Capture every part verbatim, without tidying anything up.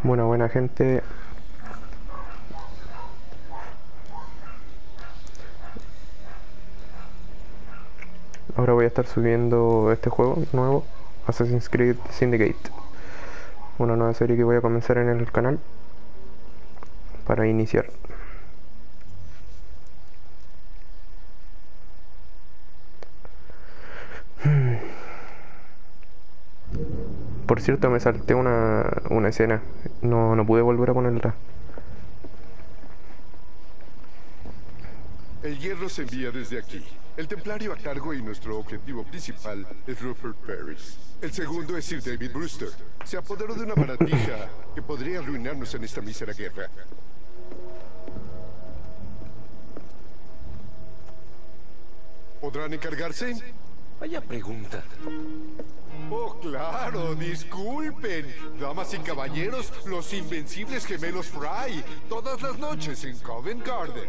Bueno, buena gente. Ahora voy a estar subiendo este juego nuevo, Assassin's Creed Syndicate. Una nueva serie que voy a comenzar en el canal para iniciar. Por cierto, me salté una, una escena. No, no pude volver a ponerla. El hierro se envía desde aquí. El templario a cargo y nuestro objetivo principal es Rupert Paris. El segundo es Sir David Brewster. Se apoderó de una baratija que podría arruinarnos en esta mísera guerra. ¿Podrán encargarse? Vaya pregunta. Oh, claro, disculpen. Damas y caballeros, los invencibles gemelos Fry. Todas las noches en Covent Garden.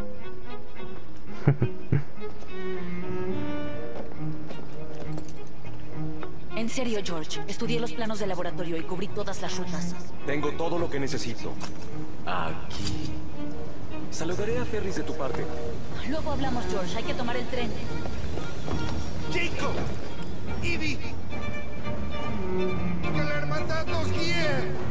En serio, George. Estudié los planos de laboratorio y cubrí todas las rutas. Tengo todo lo que necesito. Aquí. Saludaré a Ferris de tu parte. Luego hablamos, George. Hay que tomar el tren. ¡Jacob! ¡Ivy! ¡Que la hermandad nos guíe!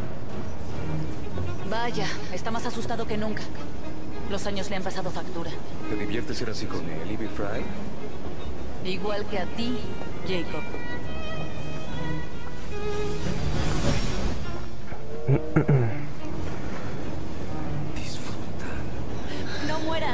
Vaya, está más asustado que nunca. Los años le han pasado factura. ¿Te diviertes ser así con él, Ivy Fry? Igual que a ti, Jacob. Disfruta. ¡No mueras!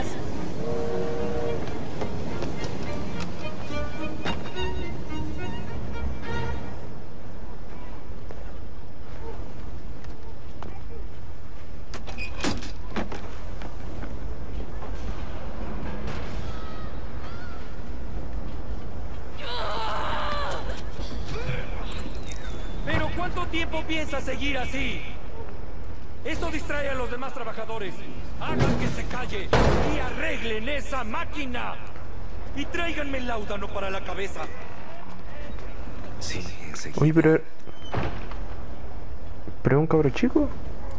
¿Pero cuánto tiempo piensas seguir así? Eso distrae a los demás trabajadores. Hagan que se calle y arreglen esa máquina. Y tráiganme el láudano para la cabeza. Sí, enseguida. Oye, pero... ¿Pero es un cabro chico?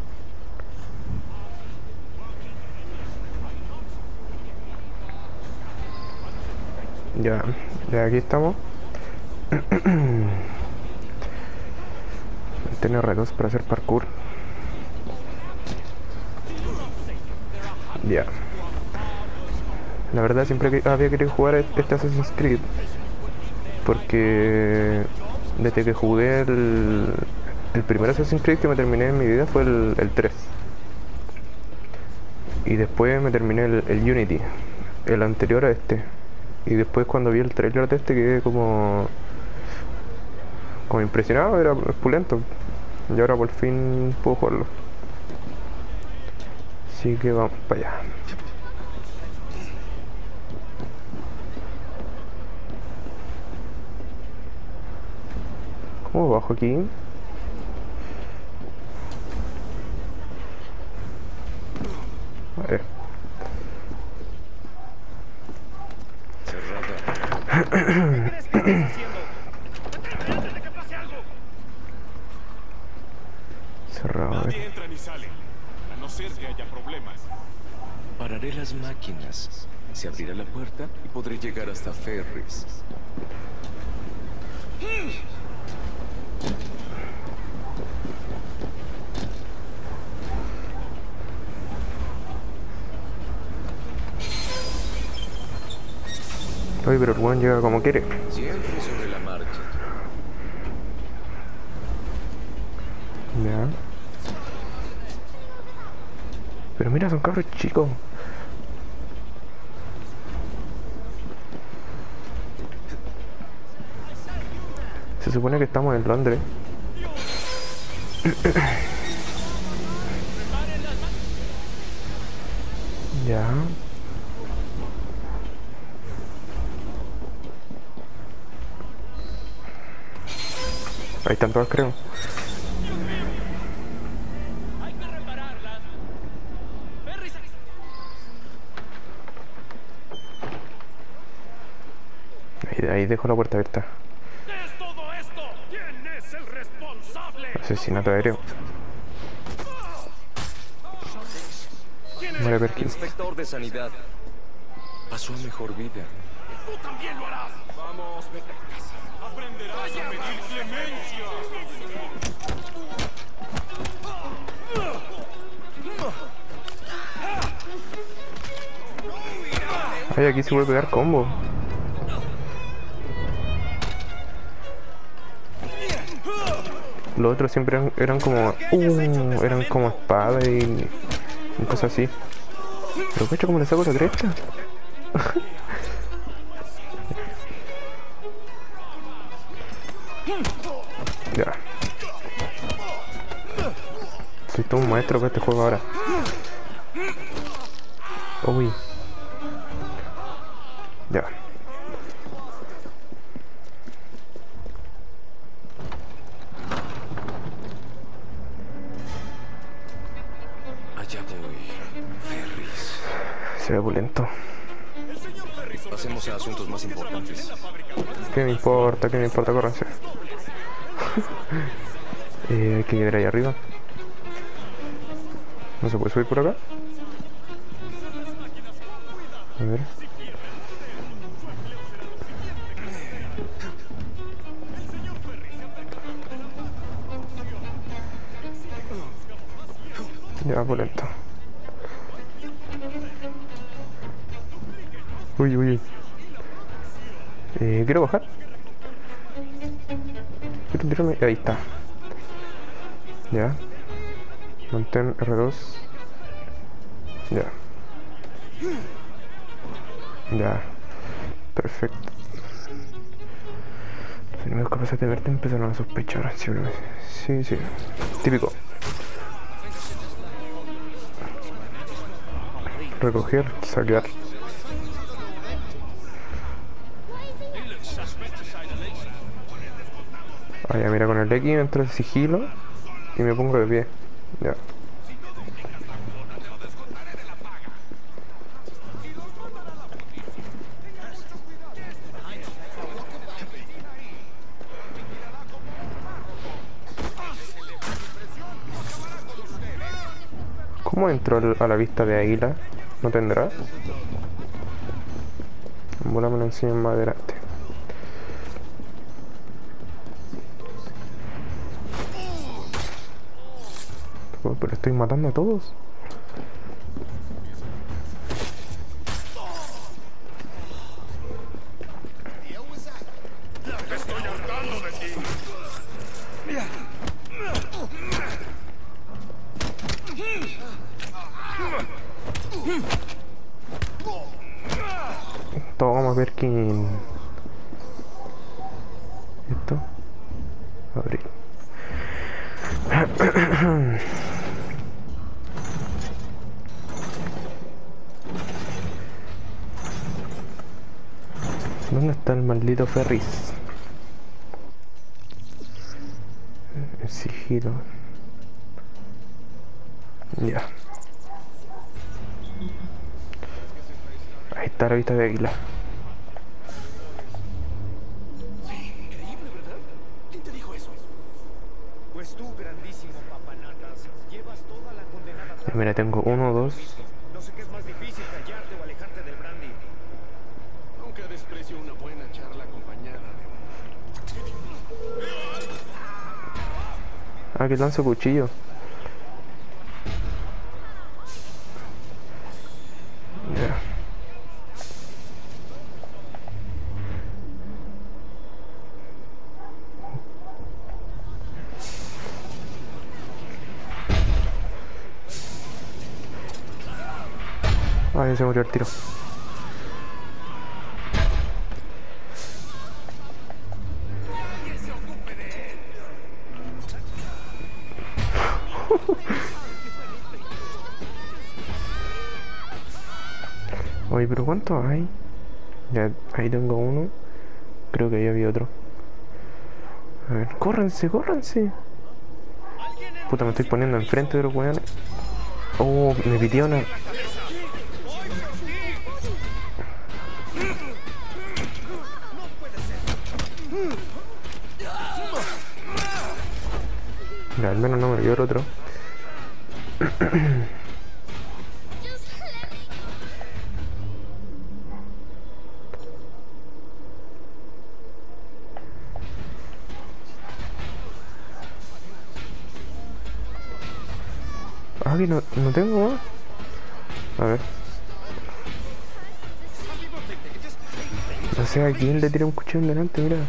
Ya, ya aquí estamos. Tener retos para hacer parkour. Ya. La verdad siempre que había querido jugar este Assassin's Creed, porque desde que jugué el, el primer Assassin's Creed que me terminé en mi vida fue el, el tres. Y después me terminé el, el Unity, el anterior a este. Y después cuando vi el trailer de este quedé como... como impresionado, era pulento. Y ahora por fin puedo jugarlo. Así que vamos para allá. ¿Cómo bajo aquí? A ver. ¿Qué crees que estás haciendo? ¡Detente antes de que pase algo! Cerrado, a ver. Nadie entra ni sale, a no ser que haya problemas. Pararé las máquinas. Se abrirá la puerta y podré llegar hasta Ferris. Oye, pero el weón llega como quiere. Siempre sobre la marcha. Ya. Pero mira, son cabros chicos. Se supone que estamos en Londres. Ya. Ahí están todas, creo. Hay que repararlas. Ferris, Ahí, ahí dejo la puerta abierta. ¿qué es todo esto? ¿Quién es el responsable? Asesinato aéreo. Muere Perkins. Inspector de sanidad. Pasó a mejor vida. Tú también lo harás. Vamos, vete a casa. Aprenderás a pedir clemencia. Ay, aquí se puede pegar combo. Los otros siempre eran, eran como... Uh, eran como espada y, y cosas así. Pero cacho, ¿cómo le saco la cresta? Ya. Soy todo un maestro para este juego ahora. Uy. Ya. Allá voy, Ferris. Se ve opulento. Pasemos a asuntos más importantes. ¿Qué me importa? ¿Qué me importa? Córranse. eh, hay que llegar ahí arriba. ¿No se puede subir por acá? A ver. Ya, opulento. Uy, uy, uy. Eh, quiero bajar. Quiero tirarme. Ahí está. Ya. Mantén R dos. Ya. Ya. Perfecto. Los enemigos capaces de verte empezaron a sospechar. Sí, sí. Típico. Recoger, saquear. Ah, ya, mira, con el X entro el sigilo y me pongo de pie. Ya. ¿Cómo entró a la vista de águila? ¿No tendrá? Bola me lo enseñan más adelante. Oh, pero estoy matando a todos. Estoy hartando de ti. Toma, Perkin. Esto. Abrir. ¿Dónde está el maldito Ferris? El sigilo. Ya. Ahí está la vista de águila. Increíble, ¿verdad? ¿Quién te dijo eso? Pues tú, grandísimo papanatas, llevas toda la condenada Ya, tarde. mira, tengo uno, dos. No sé qué es más difícil, callarte o alejarte del brandy. Nunca desprecio una buena charla acompañada de Ah, que lanzo cuchillo. Ya. Ah, ya se murió el tiro. Oye, pero ¿cuántos hay? Ya, ahí tengo uno. Creo que ahí había otro. A ver, córranse, córranse. Puta, me estoy poniendo enfrente de los weones. Oh, me pidió una... Ya, al menos no me vio el otro. Ah, que no, no tengo más. A ver. O sea, ¿a quién le tira un cuchillo en delante? Mira.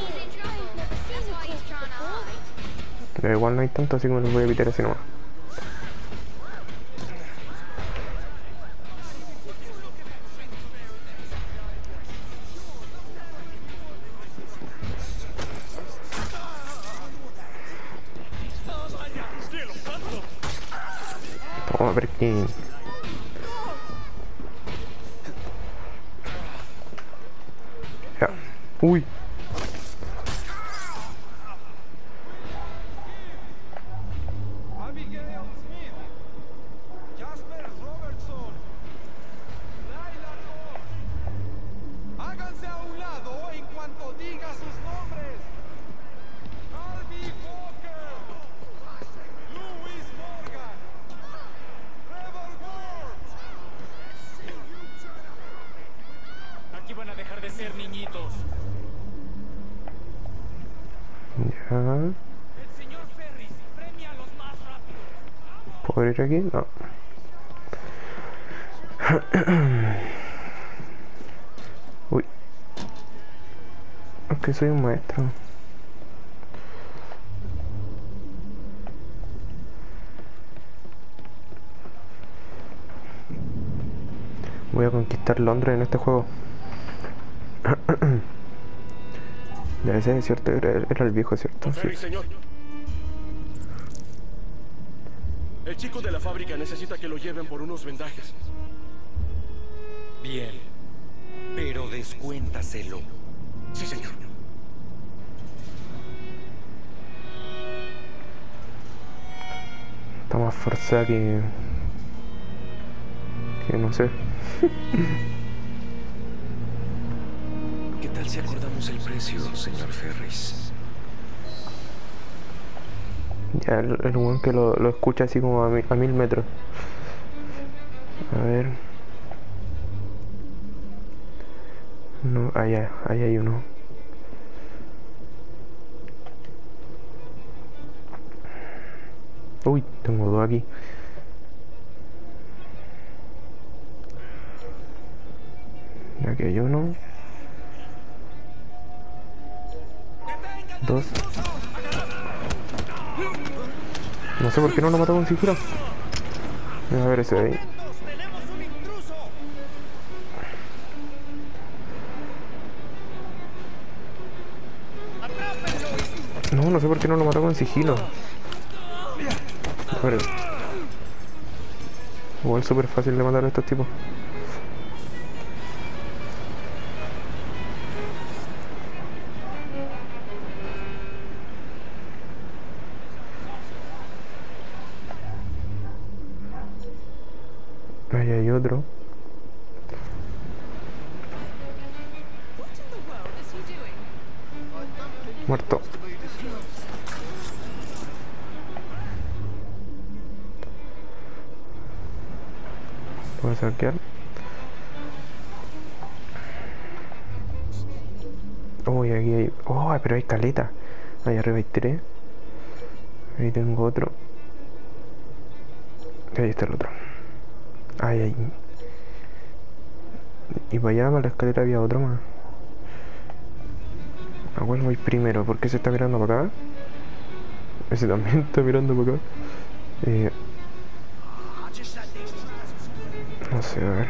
Pero igual no hay tanto, así que me lo voy a evitar así nomás. Toma, Perkin. Ya. Uy. Abigail Smith, Jasper Robertson, Laila Ross. Háganse a un lado en cuanto diga sus nombres. Harvey Walker, Louis Morgan, Trevor Ward. Aquí van a dejar de ser niñitos. Ya. El señor Ferris premia a los más rápidos. ¿Puedo ir aquí? No. Uy. Es que soy un maestro. Voy a conquistar Londres en este juego. Ya ese es cierto, era, era el viejo, ¿cierto? Sí. Ferris, señor. El chico de la fábrica necesita que lo lleven por unos vendajes. Bien, pero descuéntaselo. Sí, señor. Está más forzada que... que no sé. ¿Qué tal si acordamos el precio, señor Ferris? Ya, el, el weón que lo, lo escucha así como a, mi, a mil metros. A ver. No, allá, ahí hay uno. Uy, tengo dos aquí. Y aquí hay uno. Dos. No sé por qué no lo mató con sigilo. A ver ese de ahí. ¡Tenemos un intruso! No, no sé por qué no lo mató con sigilo. A ver. Igual súper fácil de matar a estos tipos. Ahí hay otro. Muerto. Voy a saquear. Uy, aquí hay... Oh, pero hay caleta. Ahí arriba hay tres. Ahí tengo otro. Ahí está el otro. Ay, ay. Y para allá, para la escalera, había otro más. ¿A cuál voy primero? ¿Por qué se está mirando para acá? Ese también está mirando para acá. Eh, no sé, a ver.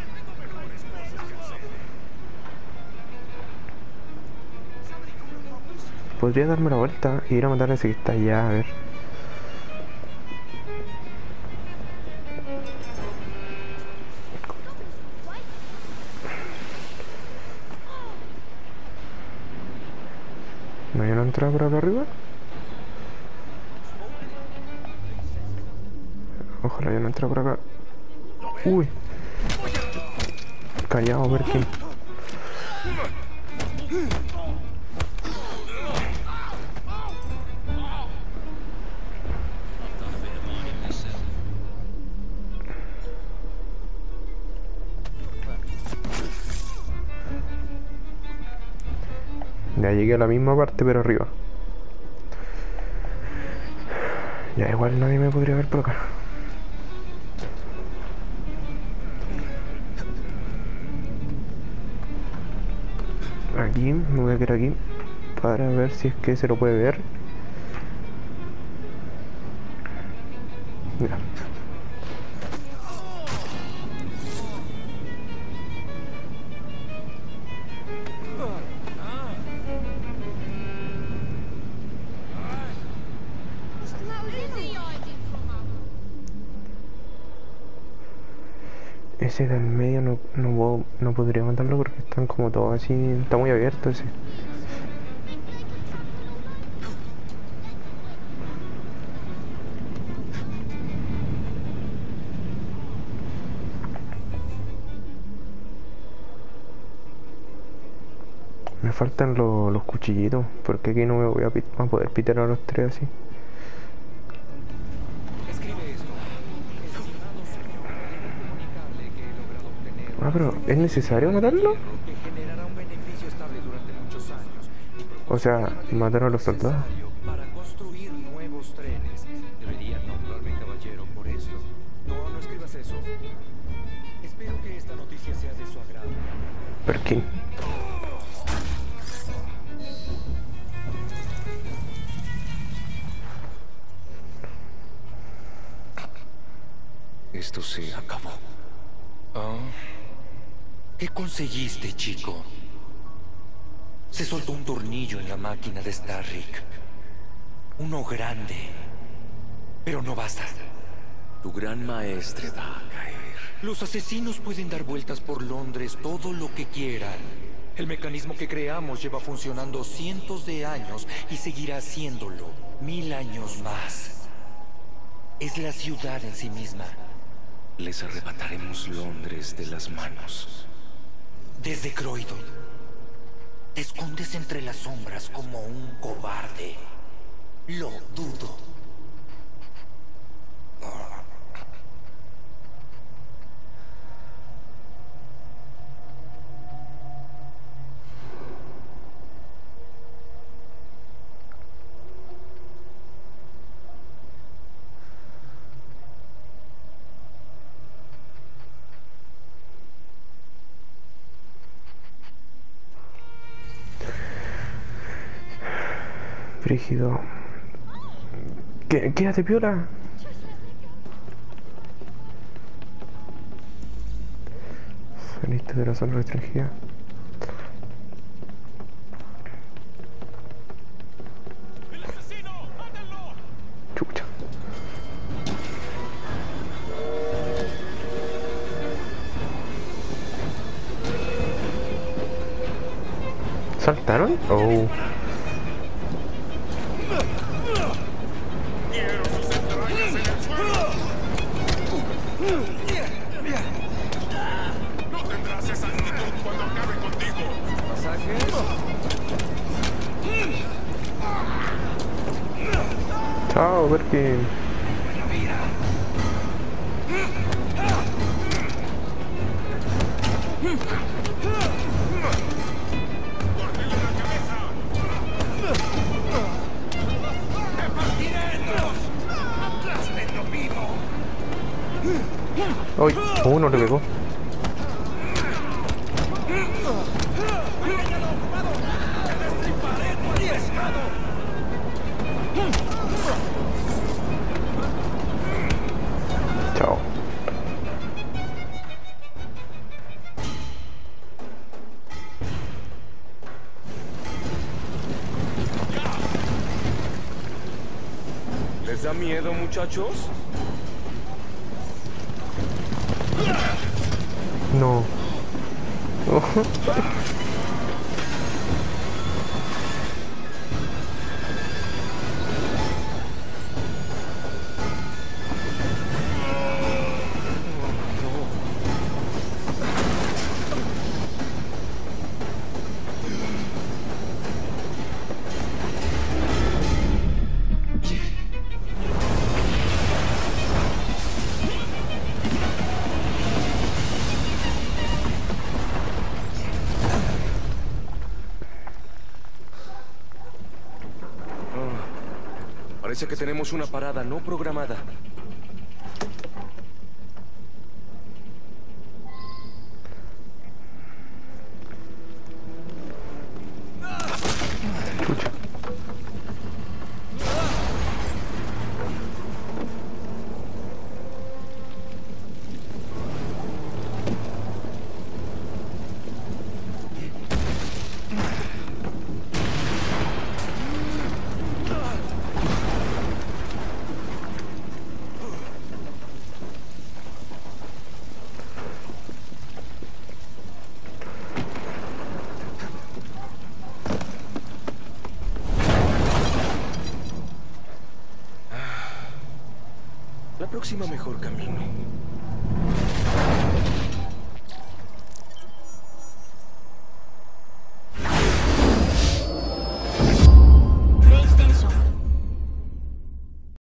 Podría darme la vuelta y ir a matar a ese que está allá, a ver. ¿No hay una entrada por acá arriba? Ojalá haya una entrada por acá. Uy. Callado, Perkin. Ya llegué a la misma parte, pero arriba. Ya igual nadie me podría ver por acá. Aquí, me voy a quedar aquí para ver si es que se lo puede ver. Mira. Ese del medio no, no, puedo, no podría matarlo porque están como todos así, está muy abierto ese. Me faltan lo, los cuchillitos, porque aquí no me voy a, pit, a poder pitar a los tres así. Ah, pero ¿es necesario matarlo? O sea, matar a los soldados. Para construir nuevos trenes. Deberían nombrarme caballero por esto. No, no escribas eso. Espero que esta noticia sea de su agrado. Perkin. Esto se acabó. ¿Ah? ¿Qué conseguiste, chico? Se soltó un tornillo en la máquina de Starrick. Uno grande. Pero no basta. Tu gran maestre va a caer. Los asesinos pueden dar vueltas por Londres todo lo que quieran. El mecanismo que creamos lleva funcionando cientos de años y seguirá haciéndolo mil años más. Es la ciudad en sí misma. Les arrebataremos Londres de las manos. Desde Croydon, te escondes entre las sombras como un cobarde. Lo dudo. Brígido. ¿Qué, quédate piola? Saliste de la zona restringida. Chucha. ¿Saltaron? Oh. Chao, Perkin. ¡Ay! Uno le pegó. Chao. ¿Les da miedo, muchachos? No. Parece que tenemos una parada no programada. La próxima mejor camino.